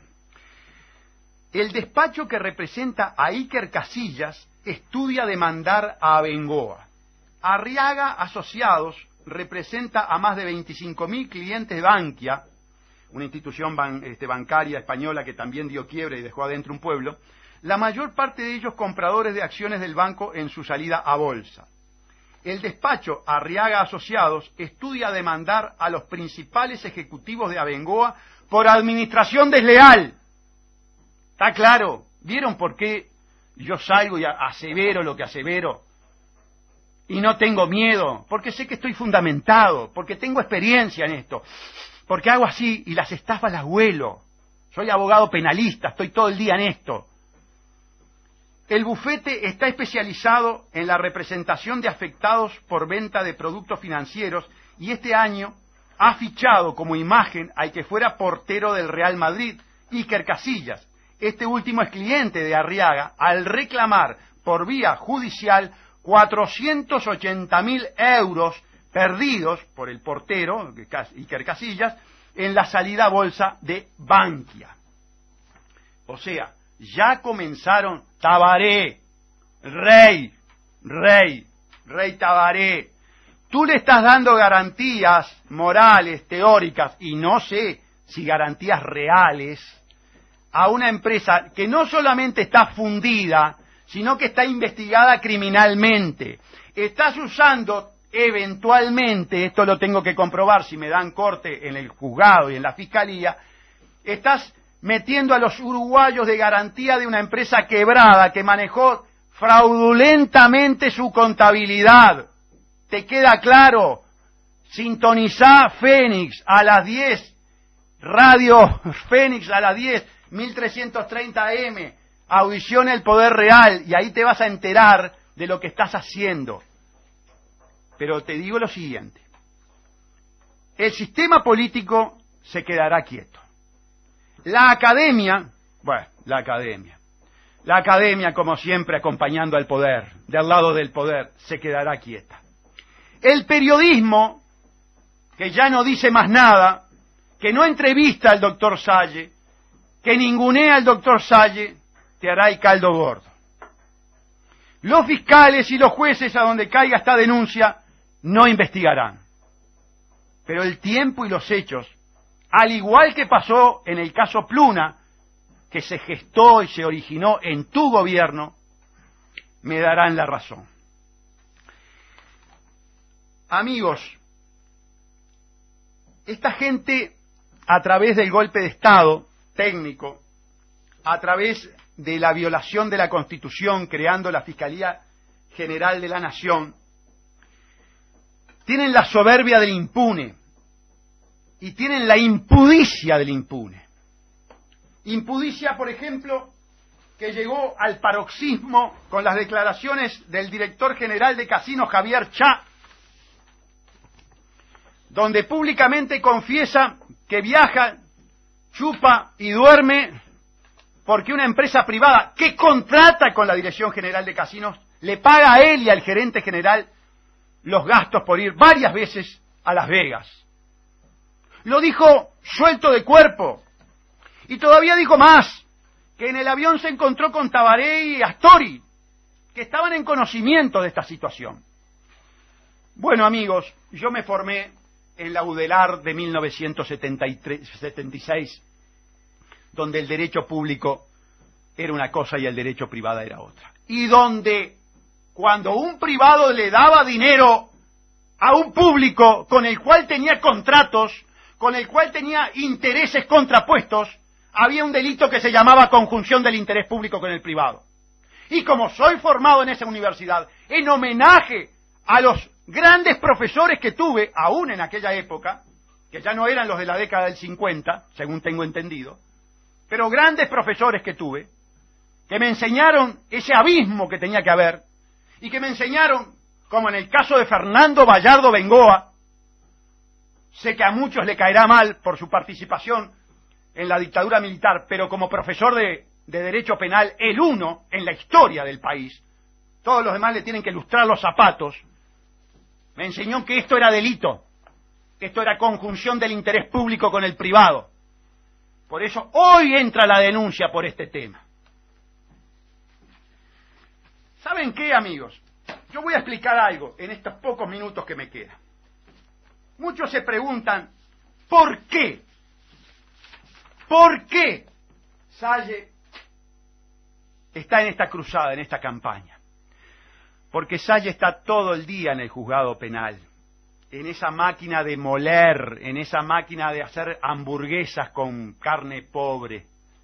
C: El despacho que representa a Iker Casillas estudia demandar a Bengoa. Arriaga Asociados representa a más de veinticinco mil clientes de Bankia, una institución ban, este, bancaria española que también dio quiebra y dejó adentro un pueblo, la mayor parte de ellos compradores de acciones del banco en su salida a bolsa. El despacho Arriaga Asociados estudia demandar a los principales ejecutivos de Abengoa por administración desleal. ¿Está claro? ¿Vieron por qué yo salgo y asevero lo que asevero? Y no tengo miedo, porque sé que estoy fundamentado, porque tengo experiencia en esto, porque hago así y las estafas las huelo. Soy abogado penalista, estoy todo el día en esto. El bufete está especializado en la representación de afectados por venta de productos financieros y este año ha fichado como imagen al que fuera portero del Real Madrid, Iker Casillas. Este último es cliente de Arriaga al reclamar por vía judicial cuatrocientos ochenta mil euros perdidos por el portero, Iker Casillas, en la salida a bolsa de Bankia. O sea, ya comenzaron Tabaré, Rey, Rey, Rey Tabaré. Tú le estás dando garantías morales, teóricas, y no sé si garantías reales, a una empresa que no solamente está fundida, sino que está investigada criminalmente. Estás usando eventualmente, esto lo tengo que comprobar si me dan corte en el juzgado y en la fiscalía, estás metiendo a los uruguayos de garantía de una empresa quebrada que manejó fraudulentamente su contabilidad. ¿Te queda claro? Sintonizá Fénix a las diez, Radio Fénix a las diez, mil trescientos treinta A M, audición El Poder Real, y ahí te vas a enterar de lo que estás haciendo. Pero te digo lo siguiente, el sistema político se quedará quieto. La academia, bueno, la academia, la academia como siempre acompañando al poder, del lado del poder, se quedará quieta. El periodismo, que ya no dice más nada, que no entrevista al doctor Salle, que ningunea al doctor Salle, te hará el caldo gordo. Los fiscales y los jueces a donde caiga esta denuncia no investigarán. Pero el tiempo y los hechos, al igual que pasó en el caso Pluna, que se gestó y se originó en tu gobierno, me darán la razón. Amigos, esta gente, a través del golpe de Estado técnico, a través de la violación de la Constitución, creando la Fiscalía General de la Nación, tienen la soberbia del impune y tienen la impudicia del impune. Impudicia, por ejemplo, que llegó al paroxismo con las declaraciones del director general de Casinos, Javier Chá, donde públicamente confiesa que viaja, chupa y duerme porque una empresa privada que contrata con la Dirección General de Casinos le paga a él y al gerente general los gastos por ir varias veces a Las Vegas. Lo dijo suelto de cuerpo. Y todavía dijo más, que en el avión se encontró con Tabaré y Astori, que estaban en conocimiento de esta situación. Bueno, amigos, yo me formé en la UDELAR de mil novecientos setenta y seis, donde el derecho público era una cosa y el derecho privado era otra. Y donde cuando un privado le daba dinero a un público con el cual tenía contratos, con el cual tenía intereses contrapuestos, había un delito que se llamaba conjunción del interés público con el privado. Y como soy formado en esa universidad, en homenaje a los grandes profesores que tuve, aún en aquella época, que ya no eran los de la década del cincuenta, según tengo entendido, pero grandes profesores que tuve, que me enseñaron ese abismo que tenía que haber, y que me enseñaron, como en el caso de Fernando Vallardo Bengoa, sé que a muchos le caerá mal por su participación en la dictadura militar, pero como profesor de, de Derecho Penal, el uno en la historia del país, todos los demás le tienen que lustrar los zapatos, me enseñó que esto era delito, que esto era conjunción del interés público con el privado. Por eso hoy entra la denuncia por este tema. ¿Saben qué, amigos? Yo voy a explicar algo en estos pocos minutos que me quedan. Muchos se preguntan, ¿por qué? ¿Por qué Salle está en esta cruzada, en esta campaña? Porque Salle está todo el día en el juzgado penal, en esa máquina de moler, en esa máquina de hacer hamburguesas con carne pobre.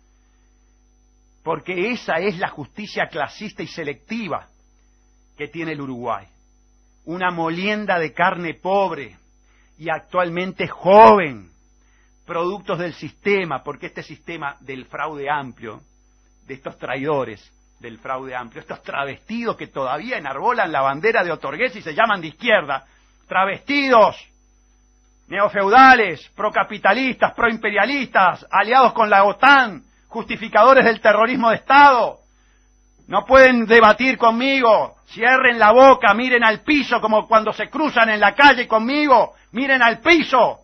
C: Porque esa es la justicia clasista y selectiva que tiene el Uruguay. Una molienda de carne pobre y actualmente joven, productos del sistema, porque este sistema del fraude amplio, de estos traidores del fraude amplio, estos travestidos que todavía enarbolan la bandera de Otorgués y se llaman de izquierda, travestidos, neofeudales, procapitalistas, proimperialistas, aliados con la OTAN, justificadores del terrorismo de Estado. No pueden debatir conmigo, cierren la boca, miren al piso como cuando se cruzan en la calle conmigo, miren al piso.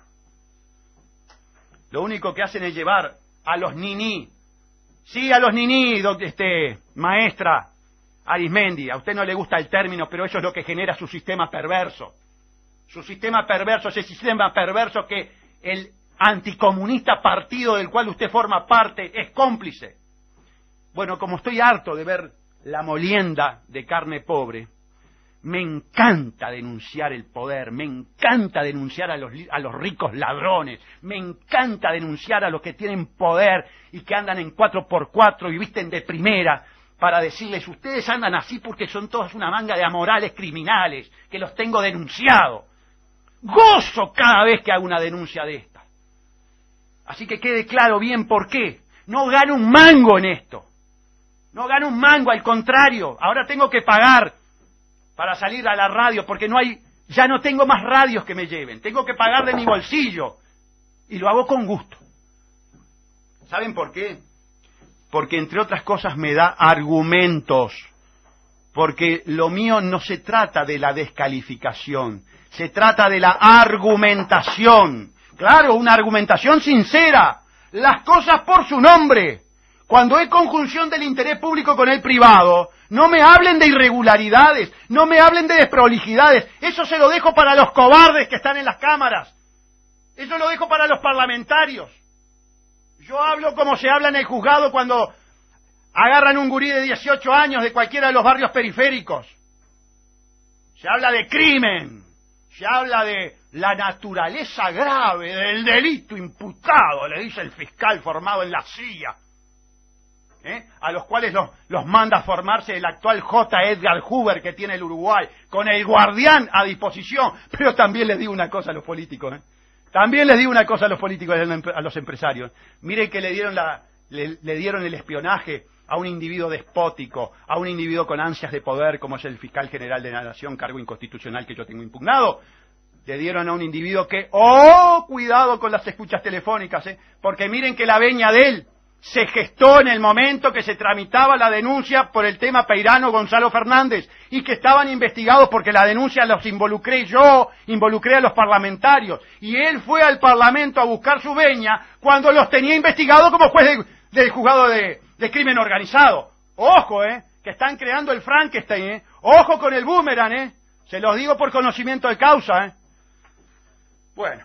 C: Lo único que hacen es llevar a los niní. Sí, a los niní, este, maestra Arismendi, a usted no le gusta el término, pero eso es lo que genera su sistema perverso. Su sistema perverso, ese sistema perverso que el anticomunista partido del cual usted forma parte es cómplice. Bueno, como estoy harto de ver la molienda de carne pobre, me encanta denunciar el poder, me encanta denunciar a los, a los ricos ladrones, me encanta denunciar a los que tienen poder y que andan en cuatro por cuatro y visten de primera, para decirles, ustedes andan así porque son todos una manga de amorales criminales, que los tengo denunciados. Gozo cada vez que hago una denuncia de esta. Así que quede claro bien por qué. No gano un mango en esto. No gano un mango, al contrario. Ahora tengo que pagar para salir a la radio, porque no hay, ya no tengo más radios que me lleven. Tengo que pagar de mi bolsillo. Y lo hago con gusto. ¿Saben por qué? Porque, entre otras cosas, me da argumentos. Porque lo mío no se trata de la descalificación. Se trata de la argumentación. Claro, una argumentación sincera. Las cosas por su nombre. Cuando hay conjunción del interés público con el privado, no me hablen de irregularidades, no me hablen de desprolijidades. Eso se lo dejo para los cobardes que están en las cámaras. Eso lo dejo para los parlamentarios. Yo hablo como se habla en el juzgado cuando agarran un gurí de dieciocho años de cualquiera de los barrios periféricos. Se habla de crimen, se habla de la naturaleza grave del delito imputado, le dice el fiscal formado en la C I A. ¿Eh? A los cuales los, los manda a formarse el actual J. Edgar Hoover que tiene el Uruguay, con el guardián a disposición. Pero también les digo una cosa a los políticos, ¿eh? También les digo una cosa a los políticos, a los empresarios. Miren que le dieron, la, le, le dieron el espionaje a un individuo despótico, a un individuo con ansias de poder, como es el fiscal general de la Nación, cargo inconstitucional que yo tengo impugnado. Le dieron a un individuo que, ¡oh! Cuidado con las escuchas telefónicas, ¿eh? Porque miren que la veña de él se gestó en el momento que se tramitaba la denuncia por el tema Peirano Gonzalo Fernández y que estaban investigados porque la denuncia los involucré yo, involucré a los parlamentarios y él fue al Parlamento a buscar su veña cuando los tenía investigados como juez de, del juzgado de, de crimen organizado. Ojo, eh, que están creando el Frankenstein, eh. Ojo con el boomerang, eh. Se los digo por conocimiento de causa, eh. Bueno,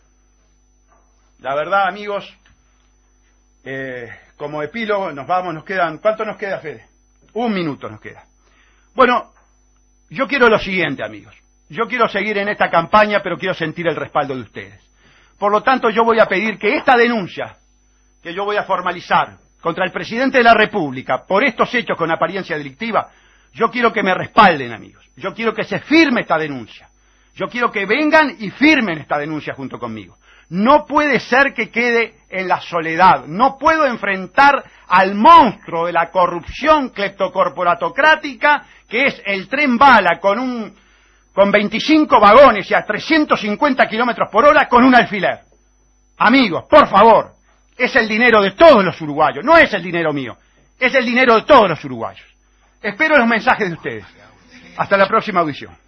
C: la verdad, amigos, Eh, como epílogo, nos vamos, nos quedan... ¿Cuánto nos queda, Fede? Un minuto nos queda. Bueno, yo quiero lo siguiente, amigos. Yo quiero seguir en esta campaña, pero quiero sentir el respaldo de ustedes. Por lo tanto, yo voy a pedir que esta denuncia, que yo voy a formalizar contra el presidente de la República, por estos hechos con apariencia delictiva, yo quiero que me respalden, amigos. Yo quiero que se firme esta denuncia. Yo quiero que vengan y firmen esta denuncia junto conmigo. No puede ser que quede en la soledad. No puedo enfrentar al monstruo de la corrupción cleptocorporatocrática que es el tren bala con un con veinticinco vagones y a trescientos cincuenta kilómetros por hora con un alfiler. Amigos, por favor, es el dinero de todos los uruguayos. No es el dinero mío, es el dinero de todos los uruguayos. Espero los mensajes de ustedes. Hasta la próxima audición.